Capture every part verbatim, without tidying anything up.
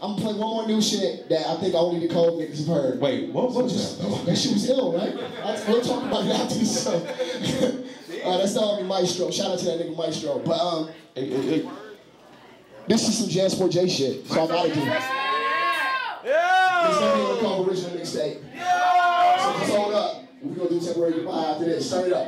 I'm gonna play one more new shit that I think only the cold niggas have heard. Wait, what was that? That shit was ill, right? We'll talk about it after the show. uh, that's the homie Maestro. Shout out to that nigga Maestro. But um, hey, hey, hey. This is some Jansport J shit, so I gotta do it. Yeah. It's not even called original mixtape. Yeah. So just hold up. We're gonna do temporary goodbye after this. Turn it up.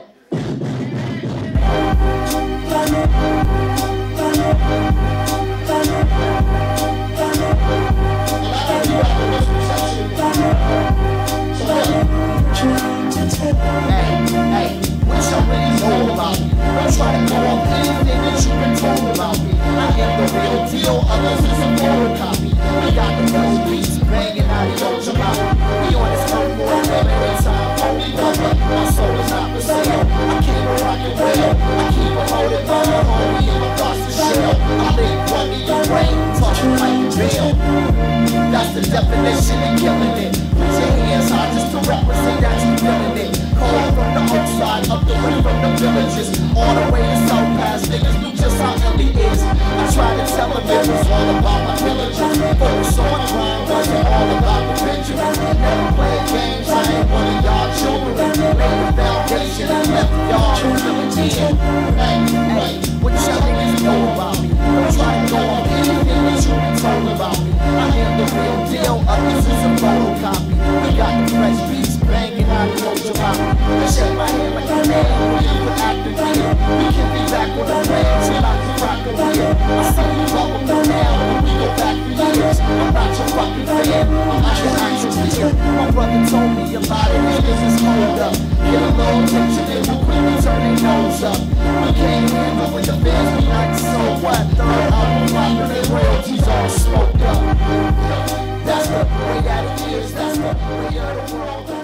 Hey, hey, what you really know about me? Don't try to go off anything that you've been told about me. I am the real deal, others is a photocopy. We got the most beats banging out of your mouth. We on this earth more than every time. Only brother, my soul is not for sale. I came to rock and well. I keep a loaded mother, homie, in my thoughts to shell. I live one in your brain, talking like a bill. That's the definition of killing it. Put your hands high just to represent that you feeling it. Cold from the outside, up the way from the villages. All the way to South Pass, niggas knew just how ill it is. I tried to tell them it was all about my villages. Focus on grind, wasn't all about the Benjamin. Never played games, I ain't one of y'all children. Laid the foundation and left y'all feeling in. Hey, hey, what y'all niggas know about me? Don't try to go on anything that you been told about me. I am the real deal, others is a photocopy. We got the fresh beats banging out of your mouth. I shake my hand like a man, we can activate. We can be back on the range and not the rock a wheel. I say you welcome me now, but we go back for years. I'm not your fucking fan, I'm not your actual deal. My brother told me a lot of niggas is hold up. Get a little attention and we'll quickly turn their nose up. We can't handle with the fans, we like so what? Third album popping and royalties all smoked up. That's the way that it is, that's the way of the world.